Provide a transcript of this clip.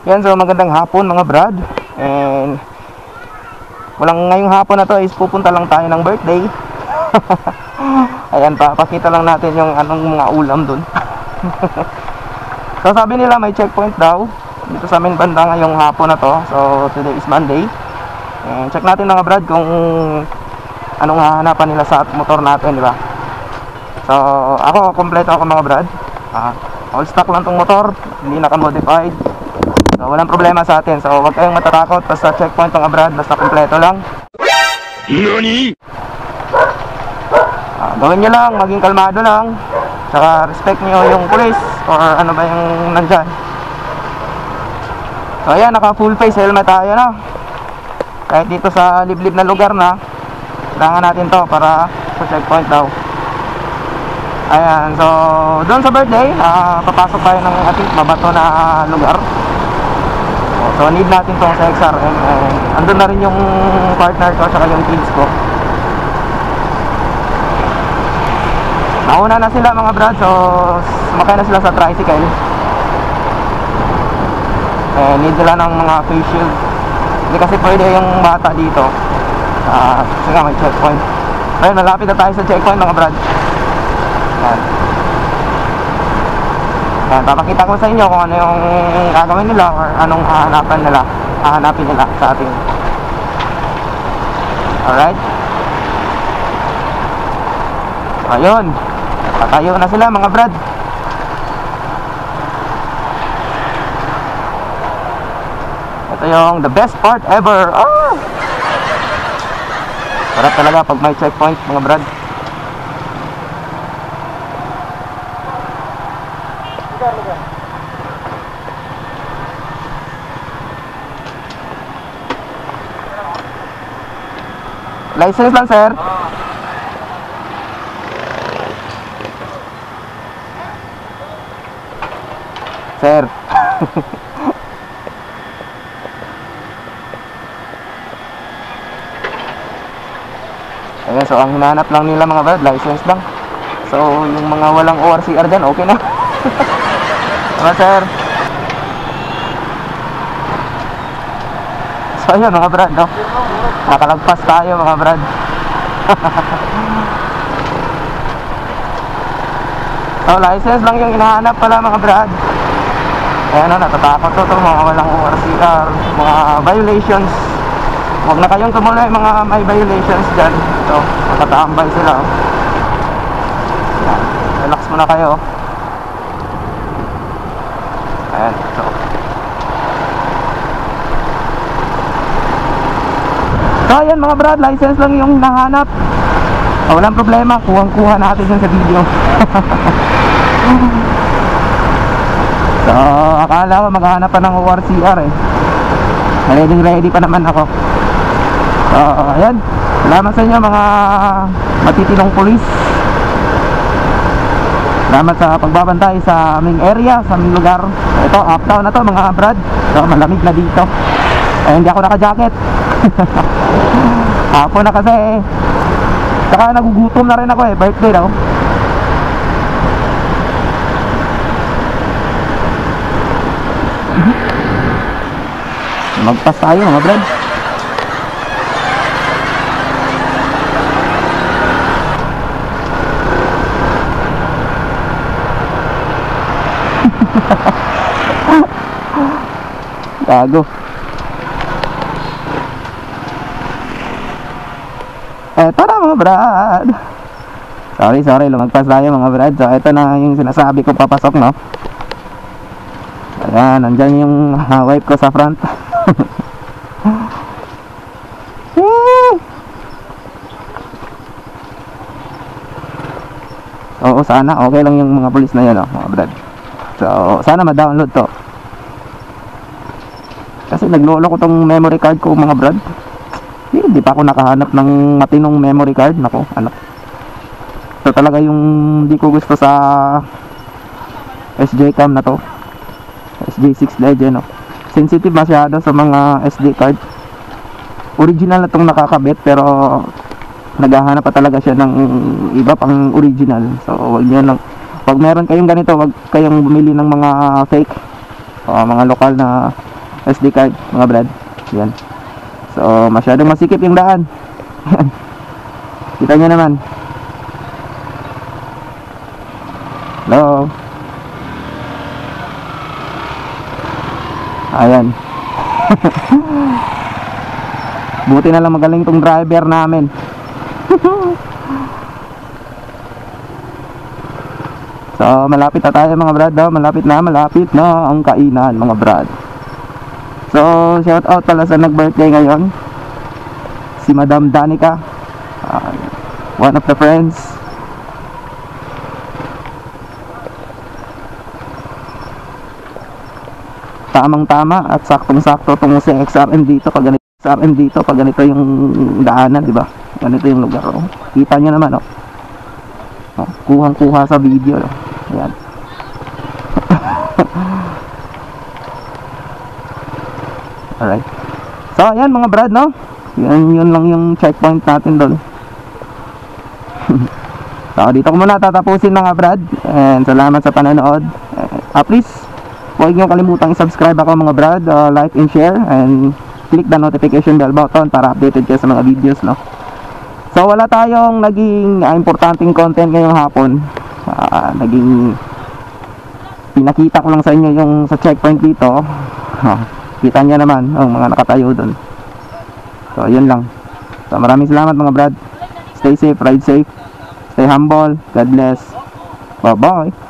Yan, so magandang hapon mga brad. And ngayong hapon na to is pupunta lang tayo ng birthday. Ayan, pakita lang natin yung anong mga ulam dun. So sabi nila may checkpoint daw dito sa amin banda ngayong hapon na to. So today is Monday. And check natin mga brad kung anong hahanapan nila sa motor natin, di ba? So ako, kompleto ako mga brad. All stock lang tong motor, hindi naka-modified. So walang problema sa atin. So huwag kayong matatakot basta checkpoint mga brad, basta kompleto lang. NANI? Gawin nyo lang, maging kalmado lang. Tsaka respect nyo yung police or ano ba yung nandyan. So ayan, naka full face helmet tayo na. Kahit dito sa liblib na lugar na, kailangan natin to para sa checkpoint daw. Ayan, so doon sa birthday, papasok tayo ng ating mabato na lugar. So need natin tong sa XRM. Andun na rin yung partner ko tsaka yung kids ko. Nauna na sila mga brad, so sumakay na sila sa tricycle. Need nila ng mga face shield. Hindi kasi pwede yung bata dito. Kasi nga may checkpoint. Ayun, malapit na tayo sa checkpoint mga brad. Ayan. Papakita ko sa inyo kung ano yung gagawin nila or anong hahanapin nila sa ating. Alright. Ayun, tatayo na sila mga brad. Ito yung the best part ever. Sarap talaga pag may checkpoint mga brad. License lang sir. Sir. Ayan, so ang hinahanap lang nila mga brad, license lang. So yung mga walang ORCR dyan, okay na. Tama sir. So ayun mga brad, no? Nakalagpas tayo mga brad. So license lang yung hinahanap pala mga brad. Kaya ano, natatakot to mga walang ORCR, mga violations. Huwag na kayong tumuloy mga may violations dyan. So nakatambay sila. Relax muna kayo. Ayan, so ayan mga brad, license lang yung hinahanap. Walang problema, kuhang-kuha natin yun sa video. So akala ko maghahanap pa ng ORCR eh. Ready pa naman ako. So ayan, salamat sa inyo mga matitinong pulis. Salamat sa pagbabantay sa aming area, sa aming lugar. Ito, uptown na to mga brad. So malamig na dito. Hindi ako naka-jacket. Hapon na kasi. Saka nagugutom na rin ako eh, birthday daw. Magpas tayo mga brad. Gago. Tara mga brad. Sorry, lumagpas tayo mga brad. So ito na yung sinasabi ko papasok, no? Ayan, nandyan yung wife ko sa front. Oo, sana okay lang yung mga police na yan, oh, mga brad. So sana ma-download to. Kasi naglolo ko tong memory card ko mga brad. Hindi pa ako nakahanap ng matinong memory card. Nako, ano. Ito talaga yung hindi ko gusto sa SJ cam na to. SJ6 Legend, no? Sensitive masyado sa mga SD card. Original na tong nakakabit pero naghahanap pa talaga siya ng iba pang original. So wag niyo lang, pag meron kayong ganito, wag kayong bumili ng mga fake, mga lokal na SD card mga brad. Yan. So masyadong masikip yung daan. Kita nyo naman. Hello. Ayan. Buti na lang magaling tong driver namin. So malapit na tayo mga brad, oh. Malapit na ang kainan mga brad. So shout out pala sa nag-birthday ngayon, si Madam Danica, one of the friends. Tamang tama at saktong sakto tong si XRM dito pag ganito yung daanan, di ba? Ganito yung lugar, oh. Kita nyo naman, oh. Oh, kuhang-kuha sa video, oh. Ayan. Alright. So ayan mga brad, no? Yun lang yung checkpoint natin doon. So dito ko muna tatapusin mga brad. And salamat sa panonood. Please, huwag nyo kalimutang i-subscribe ako mga brad, like and share, and click the notification bell button para updated kayo sa mga videos, no? So wala tayong naging importanteng content ngayong hapon. Naging pinakita ko lang sa inyo yung sa checkpoint dito. Kita nyo naman ang mga nakatayo doon. So yun lang. So maraming salamat mga brad. Stay safe, ride safe, stay humble, God bless, bye bye.